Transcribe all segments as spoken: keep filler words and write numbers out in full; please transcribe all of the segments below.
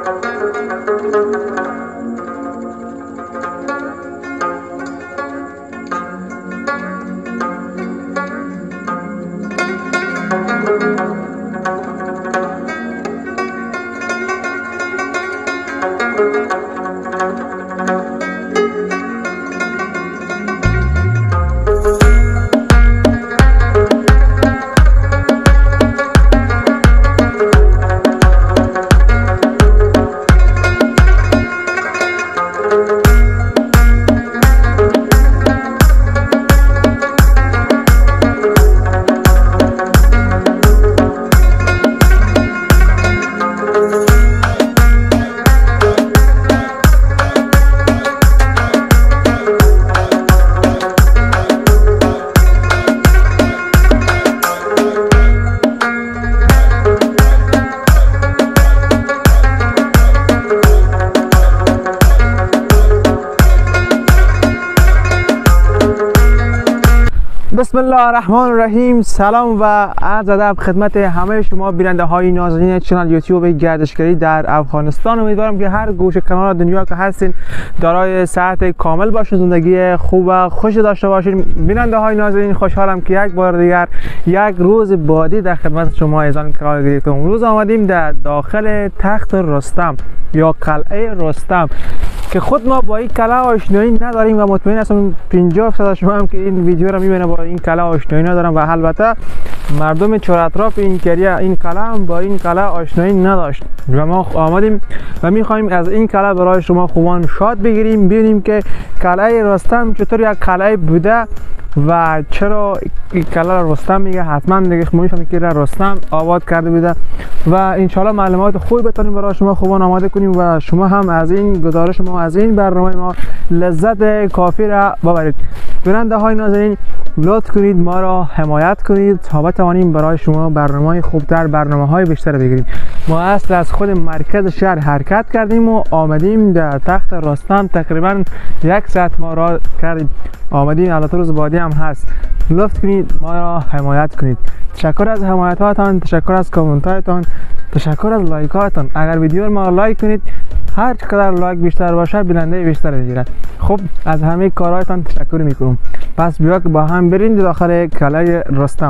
بسم الله الرحمن الرحیم. سلام و عرض ادب خدمت همه شما بیننده های نازنین چنل یوتیوب گردشگری در افغانستان. امیدوارم که هر گوشه کنار دنیا که هستین دارای صحت کامل باشین، زندگی خوب و خوش داشته باشین. بیننده های نازنین، خوشحالم که یک بار دیگر یک روز بادی در خدمت شما ایزان قرار گرفتم. امروز آمدیم در داخل تخت رستم یا قلعه رستم که خود ما با این قلعه آشنایی نداریم و مطمئن هستم پنجاه درصد شما هم که این ویدیو رو میبینه با این قلعه آشنایی ندارم و البته مردم چهار اطراف این کریا این قلعه هم با این قلعه آشنایی نداشت و ما آمدیم و میخوایم از این قلعه برای شما خوبان شاد بگیریم، ببینیم که قلعه رستم چطور یک قلعه بوده و چرا این قلعه رستم میگه. حتما دیگه میفهمید که رستم آباد کرده بوده و انشالله معلومات خوبی بتونیم برای شما خوبان آماده کنیم و شما هم از این گزارش ما از این برنامه ما لذت کافی را ببرید. بیننده های نازنین، لطف کنید ما را حمایت کنید تا بتوانیم برای شما برنامه خوبتر، برنامه های بیشتر بگیریم. ما اصل از خود مرکز شهر حرکت کردیم و آمدیم در تخت رستم. تقریبا یک ساعت ما را کردیم آمدیم، البته روز بعدی هم هست. لطف کنید ما را حمایت کنید. تشکر از حمایتاتان، تشکر از کامنتاتان، تشکر از لایکاتان. اگر ویدیو ما لایک کنید، هر چقدر لایک بیشتر باشه بیننده بیشتر میگیرد. خب از همه کارهایتان تشکر میکنم. پس بیا که با هم بریم داخل قلعه رستم.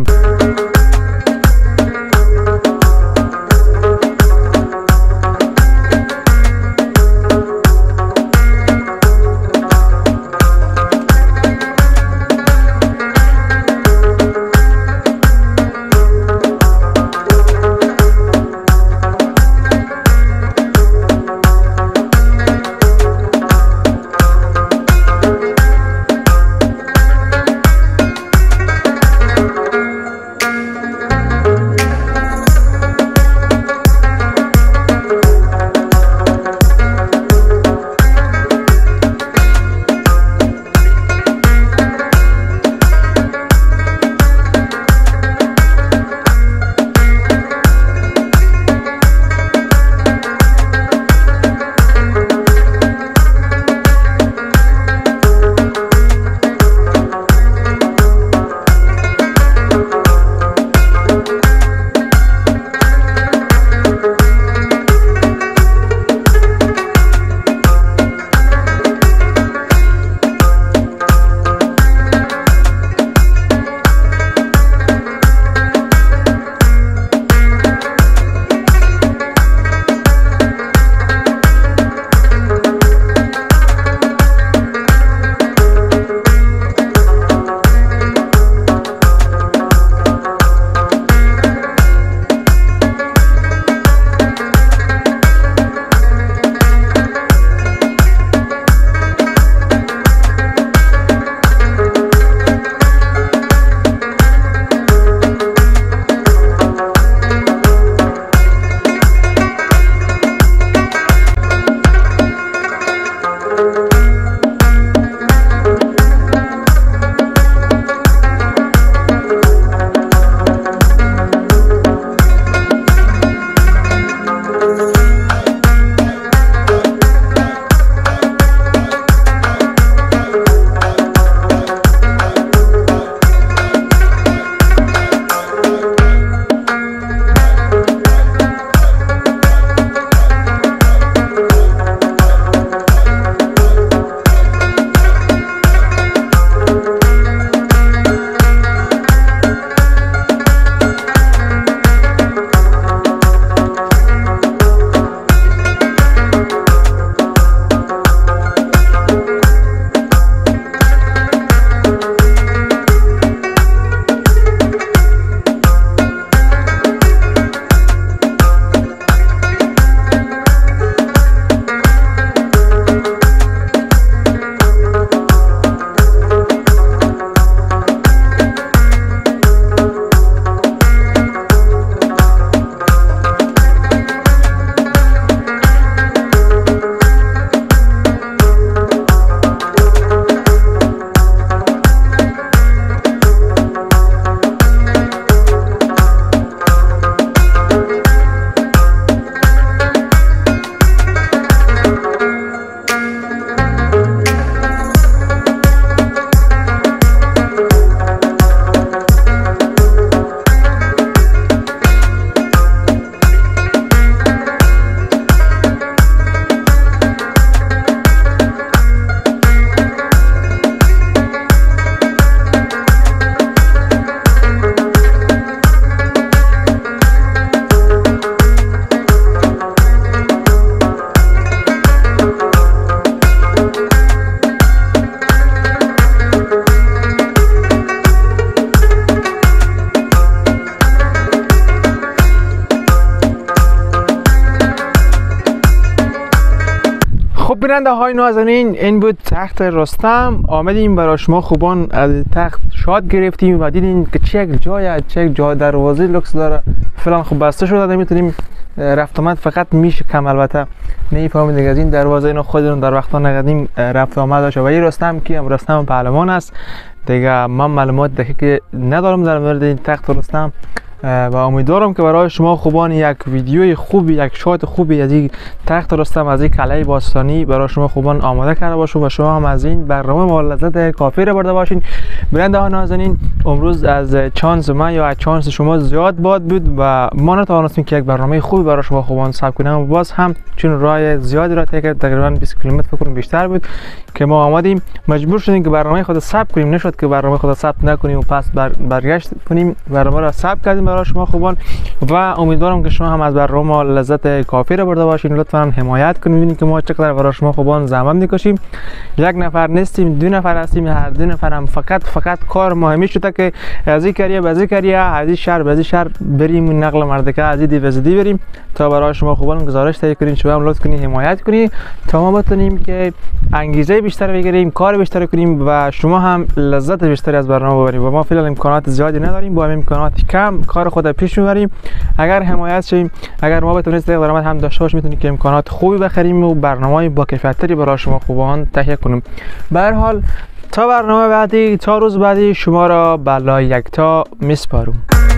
خب بیننده های نازنین، این بود تخت رستم. آمدیم برای شما خوبان از تخت شاد گرفتیم و دیدین که چه یک جای چه یک جای دروازه لوکس داره فلان. خب بسته شده، نمیتونیم رفت آمد فقط میشه کم. البته نمیفهمید دیگه از این دروازه اینا خودمون در وقتا نقدیم رفت آمد داشته. و این رستم کی هم رستم پهلوان است دیگه. من معلومات دقیق ندارم در مورد این تخت رستم و امیدوارم که برای شما خوبان یک ویدیوی خوبی، یک شات خوبی از این تخت رستم، از این قلعه باستانی برای شما خوبان آماده کرده باشم و شما هم از این برنامه با لذت کافی را برده باشین. بیننده ها نازنین، امروز از چانس من یا از چانس شما زیاد باد بود و ما نتوانستیم که یک برنامه خوبی برای شما خوبان ثبت کنیم. باز هم چون راه زیادی را طی کرد، تقریبا بیست کیلومتر فکر کنم بیشتر بود که ما آمدیم، مجبور شدیم که برنامه خود ثبت کنیم. نشد که برنامه خود ثبت نکنیم و پس بر برگشت کنیم. برنامه را ثبت کردیم برای شما خوبان و امیدوارم که شما هم از برنامه لذت کافی را برده باشین. لطفا حمایت کنید، ببینید که ما چقدر برای شما خوبان زحمت میکشیم. یک نفر نیستیم، دو نفر هستیم. هر دو نفر هم فقط فقط کار مهمی شده که از این کریه به از این کریه، از این شهر به از این شهر بریم، نقل مردکه از این دی به دی بریم تا برای شما خوبان گزارش تهیه کنیم. شما هم لطف کنید حمایت کنید تا ما بتونیم که انگیزه بیشتر بگیریم، کار بیشتر کنیم و شما هم لذت بیشتری از برنامه ببرید. و ما فعلا امکانات زیادی نداریم، با همین امکانات کم کار خود پیش میبریم. اگر حمایت شیم، اگر ما بتونیم درآمد هم داشته باشیم، میتونیم که امکانات خوبی بخریم و برنامه‌های با کیفیت‌تری برای شما خوبان تهیه کنیم. به هر حال تا برنامه بعدی، تا روز بعدی، شما را به لای یکتا میسپارم.